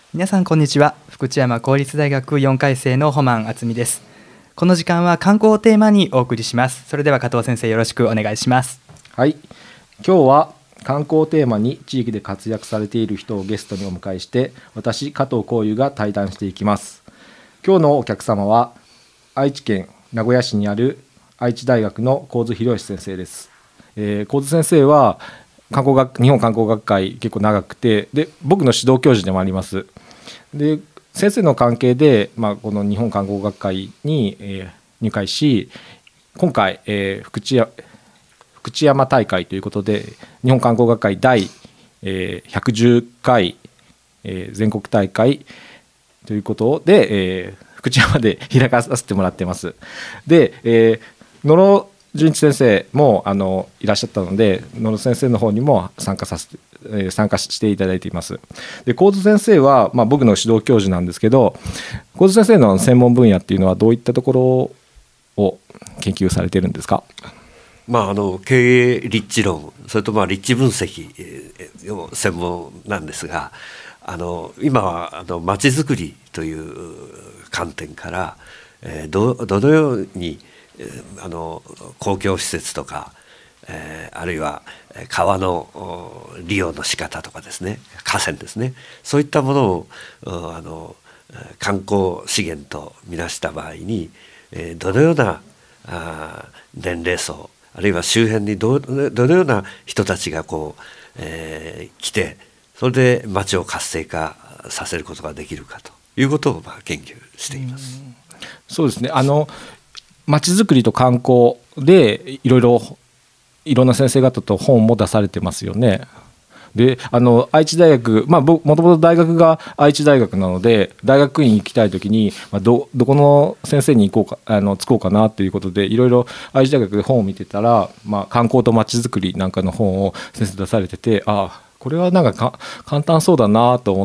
皆さんこんにちは。福知山公立大学4回生の穂満敦美です。この時間は観光をテーマにお送りします。それでは加藤先生、よろしくお願いします。 はい、今日は観光をテーマに地域で活躍されている人をゲストにお迎えして、私加藤幸雄が対談していきます。今日のお客様は愛知県名古屋市にある愛知大学の神津博史先生です。神津先生は日本観光学会結構長くて、で僕の指導教授でもあります。で先生の関係で、この日本観光学会に、入会し、今回、福知山大会ということで日本観光学会第、110回、全国大会ということで、福知山で開かさせてもらってます。で、野呂純一先生もいらっしゃったので、野呂先生の方にも参加していただいています。で神津先生は、僕の指導教授なんですけど、神津先生の専門分野っていうのはどういったところを研究されているんですか？ 経営立地論、それと立地分析の専門なんですが、今はまちづくりという観点から、どのように公共施設とか、あるいは川の利用の仕方とかですね、河川ですね、そういったものを観光資源とみなした場合に、どのような年齢層、あるいは周辺にどのような人たちが来て、それで町を活性化させることができるかということを研究しています。 そうですね、町づくりと観光でいろんな先生方と本も出されてますよね。で愛知大学、もともと大学が愛知大学なので、大学院行きたい時に、どこの先生につこうかなということで、いろいろ愛知大学で本を見てたら、観光と町づくりなんかの本を先生出されてて、これはなんか簡単そうだなと思って、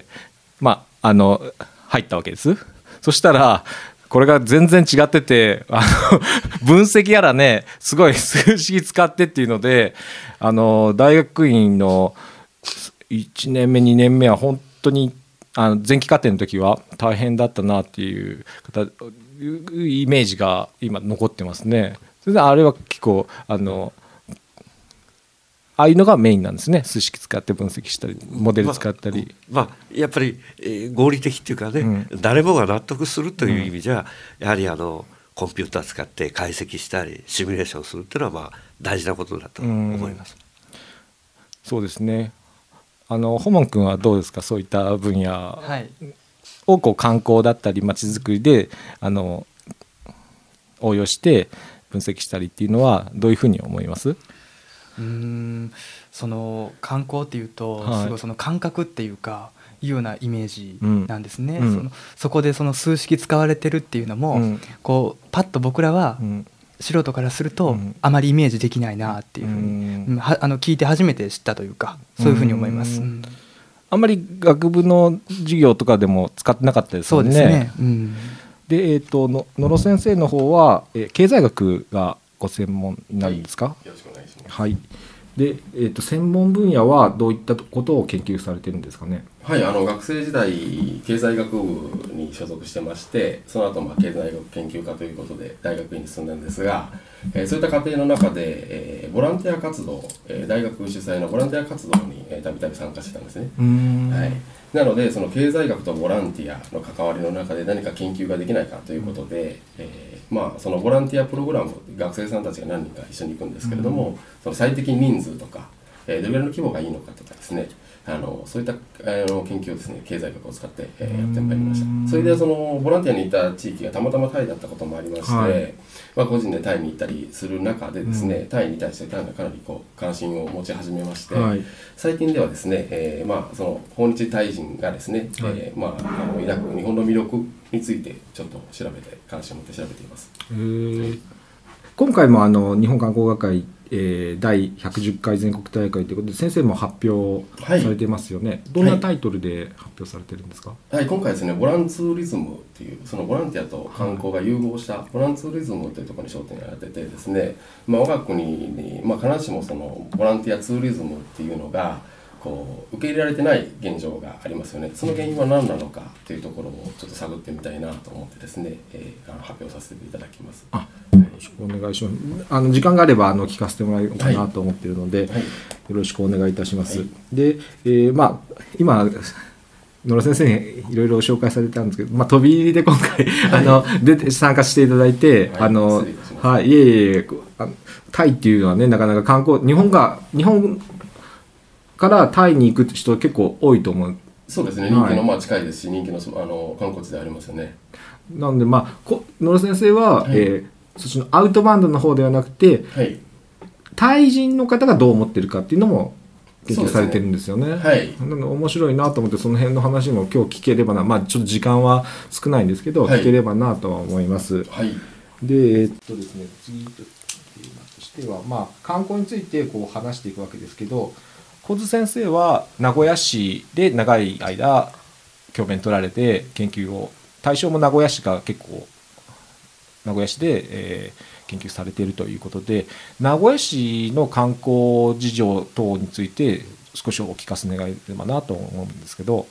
入ったわけです。そしたらこれが全然違ってて、分析やらね、すごい数式使ってっていうので、大学院の1年目2年目は本当に前期課程の時は大変だったなっていうイメージが今残ってますね。それであれは結構ああいうのがメインなんですね。数式使って分析したり、モデル使ったり、 やっぱり、合理的っていうかね、誰もが納得するという意味じゃ、やはりコンピューター使って解析したりシミュレーションするっていうのは大事なことだと思います。 そうですね。ホモン君はどうですか？そういった分野を観光だったりまちづくりで応用して分析したりっていうのはどういうふうに思います？ その観光っていうと、すごいその感覚っていうかいうようなイメージなんですね。そこでその数式使われてるっていうのも、パッと僕らは素人からするとあまりイメージできないなっていうふうに、聞いて初めて知ったというか、そういうふうに思います。 あんまり学部の授業とかでも使ってなかったですよね。 そうですね。 で野呂先生の方は経済学がご専門になるんですか？ よろしくお願いします。 はい。で専門分野はどういったことを研究されてるんですかね？ はい、学生時代経済学部に所属してまして、その後経済学研究科ということで大学院に進んだんですが、そういった過程の中で、ボランティア活動、大学主催のボランティア活動にたびたび参加してたんですね。はい、なのでその経済学とボランティアの関わりの中で何か研究ができないかということで、そのボランティアプログラム、学生さんたちが何人か一緒に行くんですけれども、その最適人数とか、どれぐらいの規模がいいのかとかですね、そういった研究をですね、経済学を使って、やってまいりました。それでそのボランティアに行った地域がたまたまタイだったこともありまして、個人でタイに行ったりする中でですね、タイに対してタイがかなり関心を持ち始めまして、最近ではですね、その訪日タイ人がですね、抱く日本の魅力についてちょっと関心を持って調べています。 今回も日本観光学会第110回全国大会ということで先生も発表されてますよね。どんなタイトルで発表されてるんですか？ 今回ですね、ボランツーリズムという、そのボランティアと観光が融合したボランツーリズムというところに焦点を当ててですね、我が国に、必ずしもそのボランティアツーリズムっていうのがこう受け入れられてない現状がありますよね。その原因は何なのかというところをちょっと探ってみたいなと思ってですね、発表させていただきます。 よろしくお願いします。時間があれば聞かせてもらおうかなと思っているので、よろしくお願いいたします。で、今野呂先生にいろいろ紹介されたんですけど、飛び入りで今回参加していただいて、いえいえ、タイっていうのはね、なかなか観光、日本からタイに行く人結構多いと思う。 そうですね、人気の近いですし、人気の観光地でありますよね。 なので野呂先生は、そっちのアウトバウンドの方ではなくて、タイ人の方がどう思ってるかっていうのも研究されてるんですよね。なので面白いなと思って、その辺の話も今日聞ければな、ちょっと時間は少ないんですけど、聞ければなとは思います。でですね、次としては、観光についてこう話していくわけですけど、小津先生は名古屋市で長い間教鞭取られて研究を、対象も名古屋市が結構名古屋市で、研究されているということで、名古屋市の観光事情等について少しお聞かせ願えればなと思うんですけど。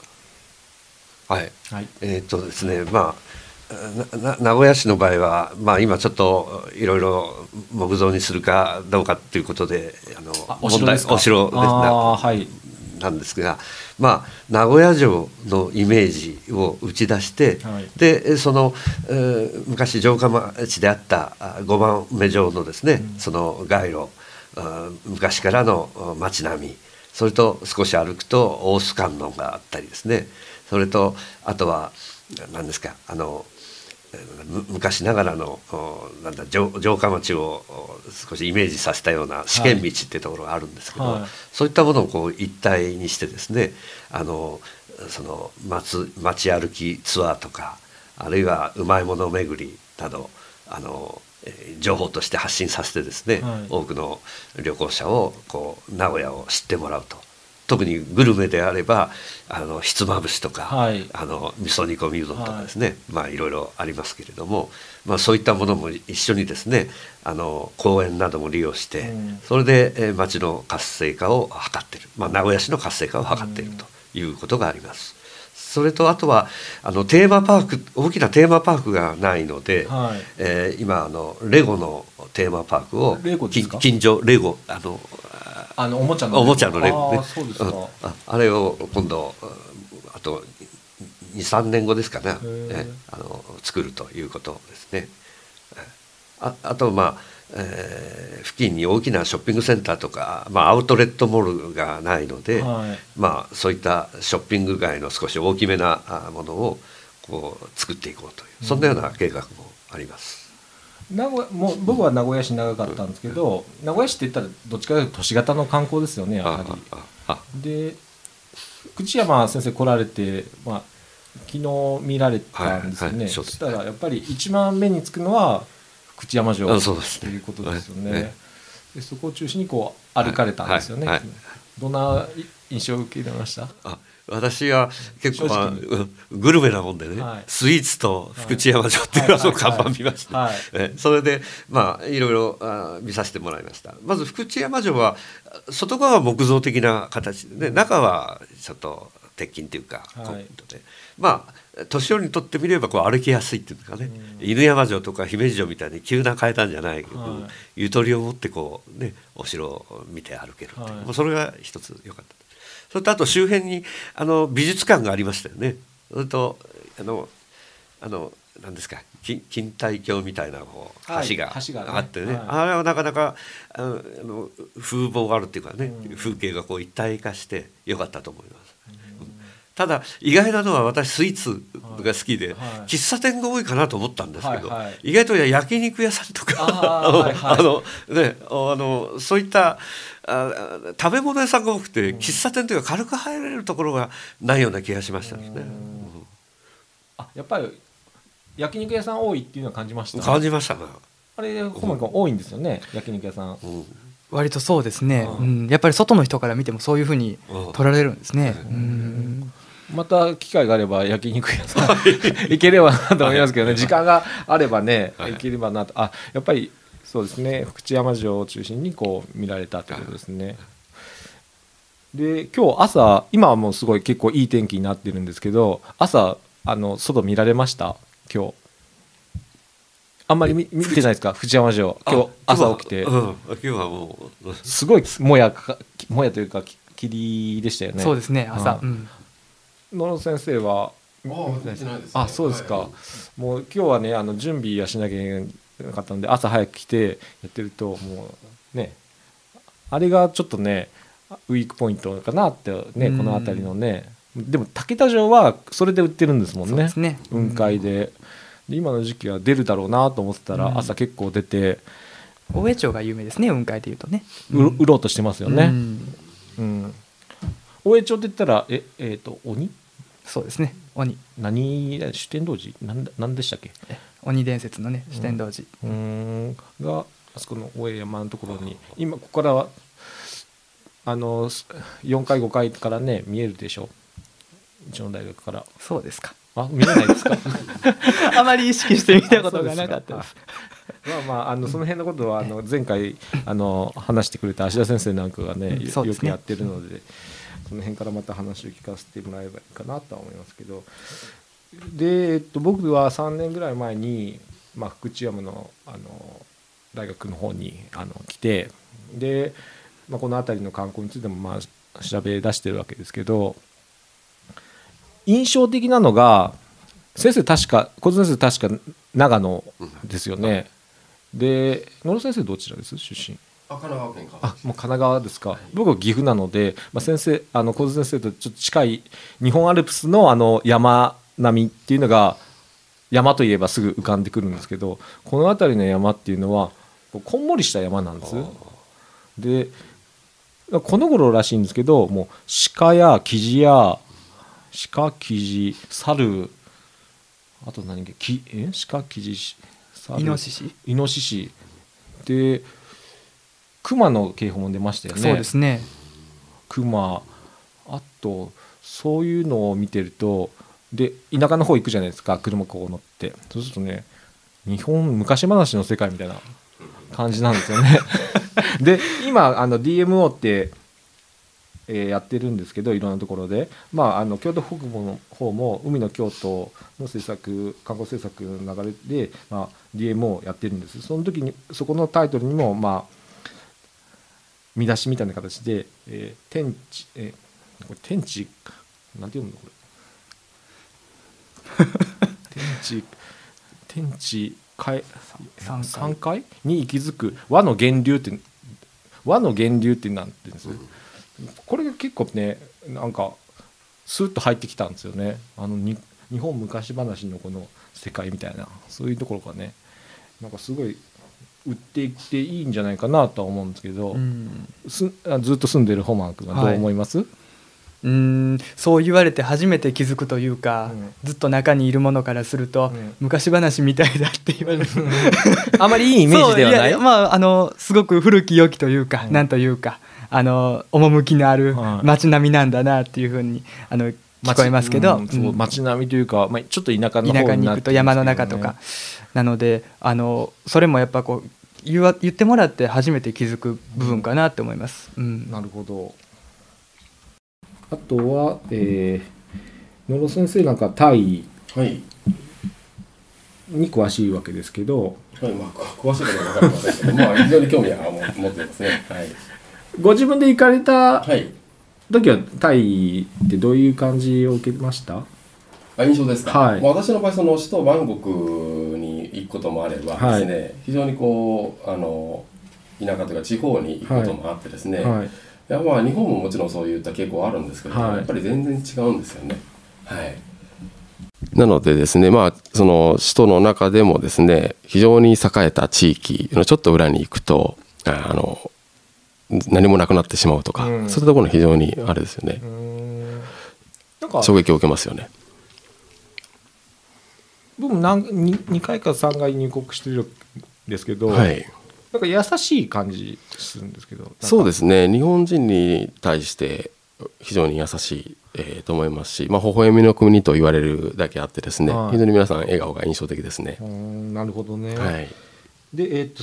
ですね、名古屋市の場合は、今ちょっといろいろ木造にするかどうかということでお城ですか。 お城なんですが、名古屋城のイメージを打ち出して、でその、昔城下町であった五番目城のですね、その街路、昔からの町並み、それと少し歩くと大須観音があったりですね、それとあとは何ですか、昔ながらの城下町を少しイメージさせたような試験道っていうところがあるんですけど、そういったものをこう一体にしてですね、その街歩きツアーとか、あるいはうまいもの巡りなど情報として発信させてですね、多くの旅行者をこう名古屋を知ってもらうと。特にグルメであればひつまぶしとか、味噌煮込みうどんとかですね、いろいろありますけれども、そういったものも一緒にですね、公園なども利用して、それで町の活性化を図っている、名古屋市の活性化を図っているということがあります。それとあとはテーマパーク、大きなテーマパークがないので、今レゴのテーマパークを近所レゴおもちゃのレゴね、あれを今度あと 2,3 年後ですかね、作るということですね。あと付近に大きなショッピングセンターとか、アウトレットモールがないので、そういったショッピング街の少し大きめなものをこう作っていこうという、そんなような計画もあります。 僕は名古屋市長かったんですけど、名古屋市って言ったらどっちかというと都市型の観光ですよね、やはり。で口山先生来られて、昨日見られたんですよね。そしたらやっぱり一番目につくのは口山城ということですよね。でそこを中心にこう歩かれたんですよね。どんな印象を受けられました？ 私は結構グルメなもんでね、スイーツと福知山城っていう看板見ました。それでいろいろ見させてもらいました。まず福知山城は外側は木造的な形で、中はちょっと鉄筋というかコンクリートで、年寄りにとってみればこう歩きやすいっていうかね、犬山城とか姫路城みたいに急な階段じゃないけど、ゆとりを持ってこうね、お城を見て歩けるっていう、それが一つ良かった。それとあと周辺に美術館がありましたよね。それと何ですか、錦帯橋みたいな橋があってね、あれはなかなか風貌があるっていうかね、風景がこう一体化して良かったと思います。ただ意外なのは、私スイーツが好きで、喫茶店が多いかなと思ったんですけど、意外と焼肉屋さんとかそういった食べ物屋さんが多くて、喫茶店というか軽く入れるところがないような気がしましたですね。 やっぱり焼肉屋さん多いっていうのは感じました。 感じましたね。 あれ小森君多いんですよね、焼肉屋さん。 割とそうですね。やっぱり外の人から見てもそういうふうに取られるんですね。 また機会があれば焼肉屋さん行ければなと思いますけどね、時間があればね、行ければなと。やっぱりそうですね、福知山城を中心にこう見られたということですね。 で今日朝、今はもうすごい結構いい天気になってるんですけど、朝外見られました？今日あんまり見てないですか？藤山城今日朝起きて、 今日はもうすごいもやというか霧でしたよね。 そうですね、朝。 野呂先生はそうですか。はい、もう今日はね準備はしなきゃいけなかったので、朝早く来てやってるともうね、あれがちょっとねウィークポイントかなってね、この辺りのね。でも竹田城はそれで売ってるんですもんね。そうですね、雲海で今の時期は出るだろうなと思ってたら、朝結構出て、 大江町が有名ですね、雲海でいうとね。 売ろうとしてますよね。大江町って言ったら鬼？ そうですね、鬼。 主天童寺なんでしたっけ？ 鬼伝説のね、主天童寺があそこの大江山のところに、今ここからは4階5階からね見えるでしょ、うちの大学から。 そうですか。 見えないですか？ あまり意識して見たことがなかったです。 その辺のことは前回話してくれた芦田先生なんかがね、よくやってるので、その辺からまた話を聞かせてもらえばいいかなとは思いますけど、で、僕は3年ぐらい前に、福知山の大学の方に来て、で、この辺りの観光についても調べ出してるわけですけど、印象的なのが小津先生確か長野ですよね。で野呂先生どちらです？出身？ 神奈川県か。 もう神奈川ですか。僕は岐阜なので、先生小津先生とちょっと近い日本アルプスの山並みっていうのが、山といえばすぐ浮かんでくるんですけど、この辺りの山っていうのはこんもりした山なんです。でこの頃らしいんですけど、もう鹿やキジや鹿、キジ、猿、あと何か鹿、キジ、猿、イノシシで熊の警報も出ましたよね。 そうですね。 熊、あとそういうのを見てると、で田舎の方行くじゃないですか、車こう乗って。そうするとね、日本昔話の世界みたいな感じなんですよね。で今DMO ってやってるんですけど、いろんなところで、京都北部の方も海の京都の観光政策の流れで、DMO をやってるんです。その時にそこのタイトルにも見出しみたいな形で、天地なんて読むのこれ天地3階に息づく和の源流ってなんて言うんです。これが結構ね、なんかスーッと入ってきたんですよね。日本昔話のこの世界みたいな、そういうところがね、なんかすごい売っていっていいんじゃないかなとは思うんですけど、ずっと住んでるホマー君はどう思います？ そう言われて初めて気づくというか、ずっと中にいるものからすると、昔話みたいだって言われる。 あまりいいイメージではない。 すごく古き良きというか、なんというか趣のある街並みなんだなっていうふうに聞こえますけど、 街並みというか、ちょっと田舎の方に行くと山の中とかなので、それもやっぱこう言ってもらって初めて気づく部分かなって思います。 なるほど。あとは、野呂先生なんかタイに詳しいわけですけど、 詳しいことは分かりませんけど、非常に興味は持ってますね。 ご自分で行かれた時はタイってどういう感じを受けました？ 印象ですか？私の場合、首都バンコクに行くこともあればですね、非常にこう田舎というか地方に行くこともあってですね、日本ももちろんそういった傾向あるんですけど、やっぱり全然違うんですよね。なのでですね、その首都の中でもですね、非常に栄えた地域のちょっと裏に行くと何もなくなってしまうとか、そういったところの非常にあれですよね。衝撃を受けますよね。 僕も2回か3回入国してるんですけど、なんか優しい感じするんですけど。 そうですね、日本人に対して非常に優しい、と思いますし、微笑みの国と言われるだけあってですね、非常に皆さん笑顔が印象的ですね。 なるほどね。で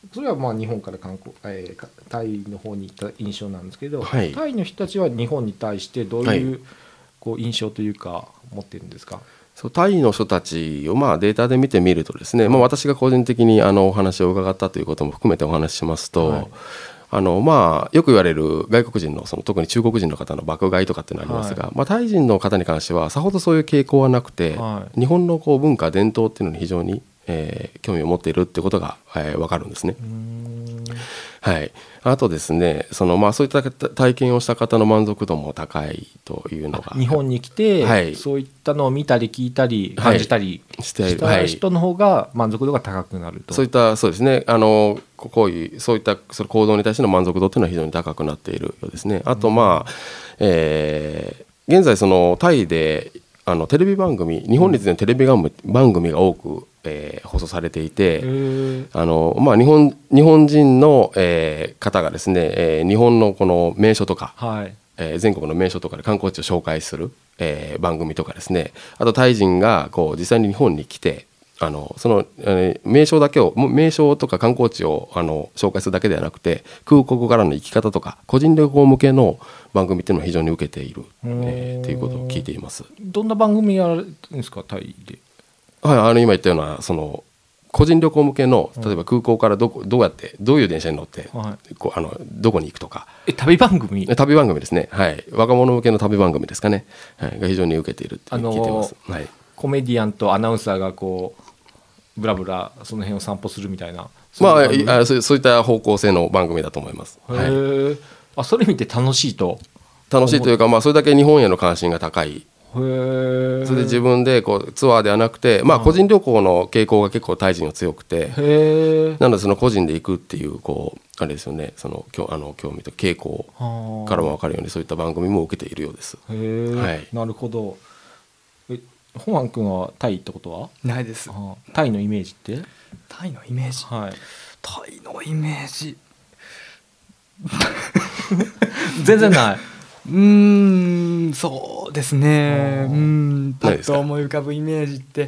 それはまあ日本からタイの方に行った印象なんですけど、 はい、 タイの人たちは日本に対してどういう、こう印象というか持ってるんですか？ そうタイの人たちをまあデータで見てみるとですね、まあ、私が個人的にお話を伺ったということも含めてお話ししますと、まあ、よく言われる外国人の特に中国人の方の爆買いとかっていうのがありますが、まあ、タイ人の方に関してはさほどそういう傾向はなくて、日本の文化伝統っていうのに非常に興味を持っているってことが分かるんですね。はい、あとですねまあ、そういった体験をした方の満足度も高いというのが日本に来て、そういったのを見たり聞いたり感じたりした人の方が満足度が高くなると、 そうですねそういったその行動に対しての満足度というのは非常に高くなっているようですね。あとまあ、現在タイでテレビ番組日本列でのテレビ番組が多く放送されていて、まあ、日本人の方がですね、日本のこの名所とか、全国の名所とかで観光地を紹介する番組とかですね、あとタイ人が実際に日本に来て名所とか観光地を紹介するだけではなくて空港からの行き方とか個人旅行向けの番組っていうのを非常に受けているということを聞いています。 どんな番組やるんですかタイで？ はい、今言ったような個人旅行向けの例えば空港からどういう電車に乗って、どこに行くとか旅番組ですね、はい、若者向けの旅番組ですかね、が非常に受けているって聞いています。 コメディアンとアナウンサーがブラブラその辺を散歩するみたいな、 そういった方向性の番組だと思います。 それ見て楽しいというか、まあ、それだけ日本への関心が高い。それで自分でツアーではなくて、まあ、個人旅行の傾向が結構タイ人は強くて、なので個人で行くっていうあれですよね、興味と傾向からも分かるようにそういった番組も受けているようです。 なるほど。ホマン君はタイ行ったことは？ ないです。 タイのイメージって？ タイのイメージ、タイのイメージ全然ない。 そうですね。パッと思い浮かぶイメージって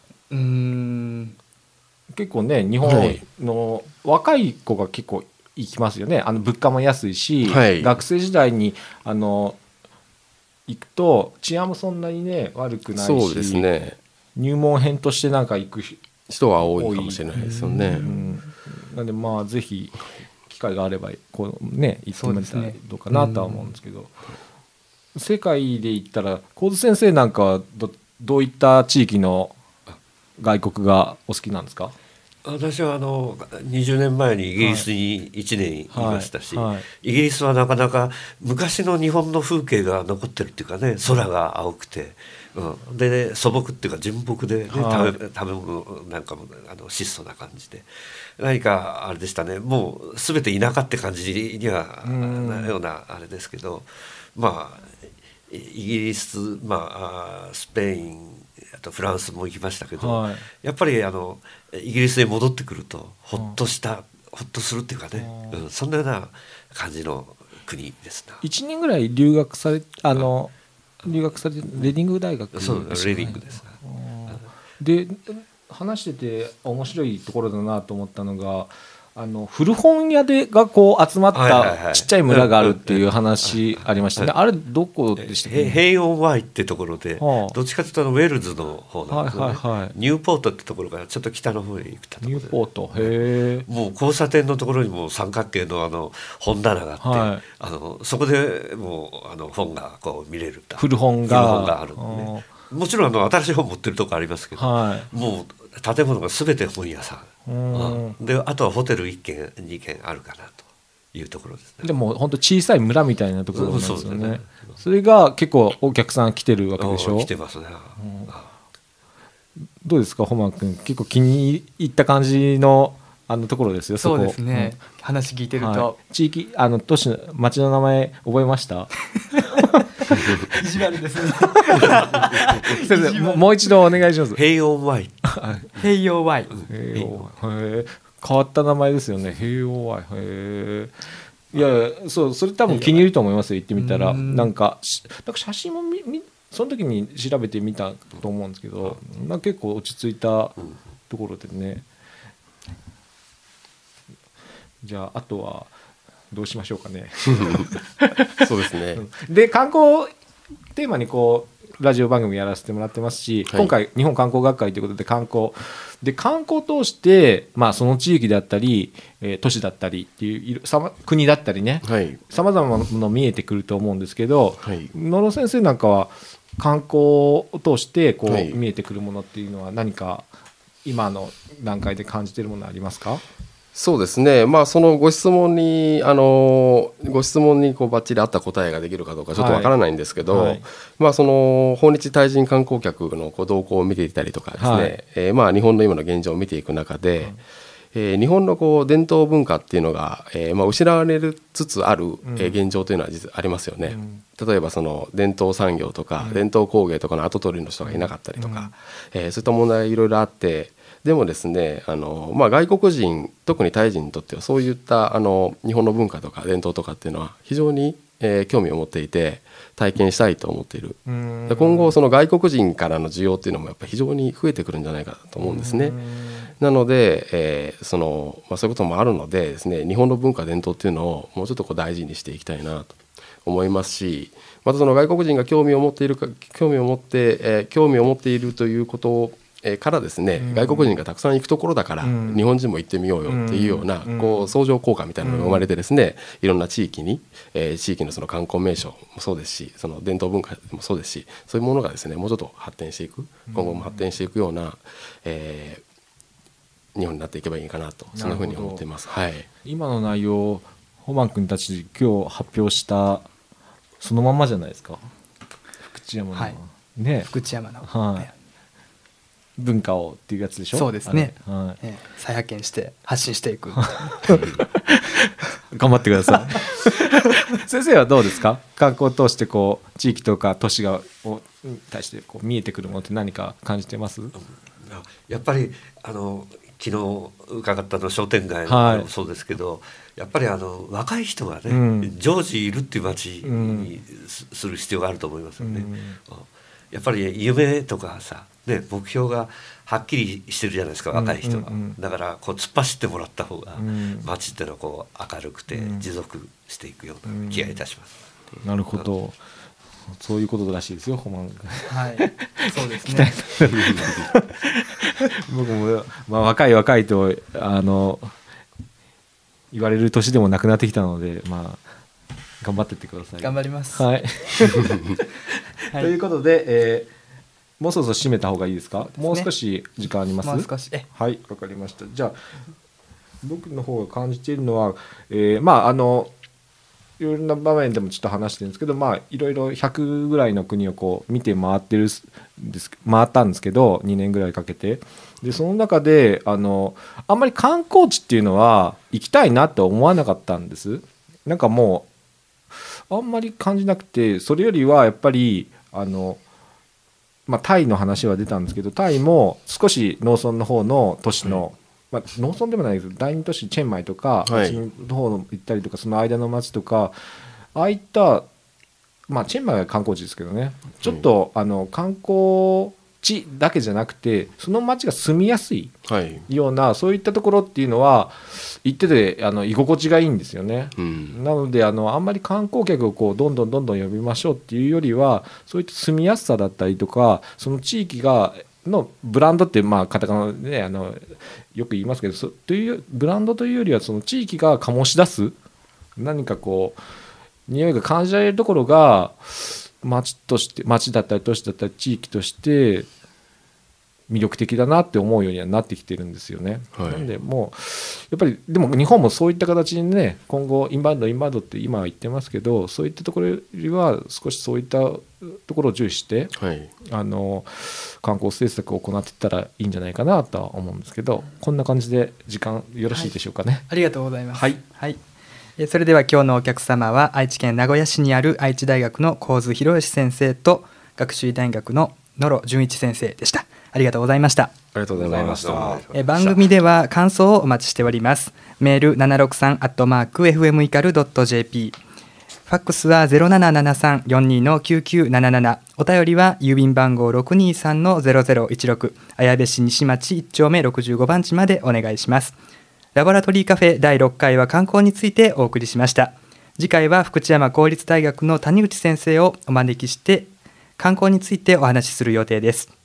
結構ね日本の若い子が結構行きますよね。物価も安いし、学生時代に行くと治安もそんなにね悪くないし、 そうですね、 入門編としてなんか行く人は多いかもしれないですよね。 なんでまあぜひ機会があれば行ってみたらどうかなとは思うんですけど、世界で言ったら神津先生なんかはどういった地域の外国がお好きなんですか？ 私は20年前にイギリスに1年いましたし、イギリスはなかなか昔の日本の風景が残ってるっていうかね、空が青くて、で素朴っていうか純朴で、ね、食べ物なんかも質素な感じで何かあれでしたね。もう全て田舎って感じにはなようなあれですけど、まあイギリス、スペイン、あとフランスも行きましたけど、やっぱりイギリスへ戻ってくるとほっとするっていうかね、そんなような感じの国ですな。 1年ぐらい留学されレディング大学です、ね、 そうレディングです。 で話してて面白いところだなと思ったのが古本屋が集まったちっちゃい村があるっていう話ありましたね。あれどこでしたっけ？ ヘイオンワイってところで、どっちかというとウェールズの方なんですね。ニューポートってところからちょっと北の方へ行ったところで、 ニューポート、へもう交差点のところにも三角形の本棚があって、そこでもう本が見れる古本があるんで、ね、もちろん新しい本持ってるとこありますけど、もう建物が全て本屋さん、であとはホテル1軒2軒あるかなというところですね。 でも本当小さい村みたいなところなんですよね。それが結構お客さん来てるわけでしょ？ 来てますね。 どうですか、ホマン君、結構気に入った感じのところですよ。 そうですね、話聞いてると、 地域都市の町の名前覚えました？ 意地悪ですね。 先生もう一度お願いします。 ヘイオンワイ。 ヘイオーワイ。 変わった名前ですよね。ヘイオーワイ。いやそれ多分気に入ると思いますよ。行ってみたらなんか写真もその時に調べてみたと思うんですけど、結構落ち着いたところでね。 じゃああとはどうしましょうかね。 そうですね。 で観光テーマにこうラジオ番組やらせてもらってますし、今回日本観光学会ということで観光を通して、その地域だったり、都市だったりっていう国だったりね、さまざまなもの見えてくると思うんですけど、野呂先生なんかは観光を通してこう、見えてくるものっていうのは何か今の段階で感じているものありますか？ そうですね、そのご質問にこうバッチリ合った答えができるかどうかちょっとわからないんですけど、その訪日対人観光客の動向を見ていたりとかですね、日本の今の現状を見ていく中で、日本の伝統文化っていうのが、失われつつある、現状というのは実はありますよね。例えばその伝統産業とか、伝統工芸とかの後取りの人がいなかったりとか、そういった問題いろいろあって、でもですね外国人特にタイ人にとってはそういった日本の文化とか伝統とかっていうのは非常に、興味を持っていて体験したいと思っている。今後その外国人からの需要っていうのもやっぱり非常に増えてくるんじゃないかと思うんですね。なので、そういうこともあるのでですね、日本の文化伝統っていうのをもうちょっと大事にしていきたいなと思いますし、またその外国人が興味を持っているということからですね、外国人がたくさん行くところだから日本人も行ってみようよっていうような相乗効果みたいなのが生まれてですね、いろんな地域のその観光名所もそうですし、その伝統文化もそうですし、そういうものがですねもうちょっと発展していく、今後も発展していくような、日本になっていけばいいかなと、そんなふうに思っています。 今の内容、ホマン君たち今日発表したそのまんまじゃないですか。福知山の、 福知山の、 文化をっていうやつでしょ。 そうですね、再発見して発信していく頑張ってください。先生はどうですか？観光を通して地域とか都市に対して見えてくるものって何か感じてます？ やっぱり昨日伺った商店街もそうですけど、やっぱり若い人がね、常時いるっていう街にする必要があると思いますよね。やっぱり夢とかさ、目標がはっきりしてるじゃないですか、若い人が。だから突っ走ってもらった方が街っていうのは明るくて持続していくような気がいたします。 なるほど、そういうことらしいですよ、ホマン。 そうですね。 僕も、若いと言われる年でもなくなってきたので、頑張っていってください。 頑張ります。 ということで、もうそろそろ締めた方がいいですか？もう少し時間あります？ もう少し。 はい、わかりました。じゃあ僕の方が感じているのは、いろいろな場面でもちょっと話してるんですけど、いろいろ100ぐらいの国を見て回ったんですけど、2年ぐらいかけて。でその中であんまり観光地っていうのは行きたいなって思わなかったんです。なんかもうあんまり感じなくて、それよりはやっぱりタイの話は出たんですけど、タイも少し農村の方の都市の、農村でもないですけど第二都市チェンマイとか、その方の行ったりとか、その間の町とか、ああいった、チェンマイは観光地ですけどね、ちょっと観光地だけじゃなくてその町が住みやすいような、そういったところっていうのは行ってて居心地がいいんですよね。なのであんまり観光客をどんどん呼びましょうっていうよりは、そういった住みやすさだったりとか、その地域のブランドってカタカナでねよく言いますけど、というブランドというよりはその地域が醸し出す何か匂いが感じられるところが町だったり都市だったり地域として魅力的だなって思うようにはなってきてるんですよね。なんでもうやっぱりでも日本もそういった形にね、今後インバウンドって今は言ってますけど、そういったところよりは少しそういったところを重視して、観光政策を行っていったらいいんじゃないかなとは思うんですけど、こんな感じで時間よろしいでしょうかね。 ありがとうございます。それでは今日のお客様は愛知県名古屋市にある愛知大学の神津博義先生と学習院大学の野呂純一先生でした。ありがとうございました。 ありがとうございました。 番組では感想をお待ちしております。メール 763@fmical.jp、 ファックスは 077342-9977、 お便りは郵便番号 623-0016、 綾部市西町1丁目65番地までお願いします。 ラボラトリーカフェ第6回は観光についてお送りしました。次回は福知山公立大学の谷口先生をお招きして観光についてお話しする予定です。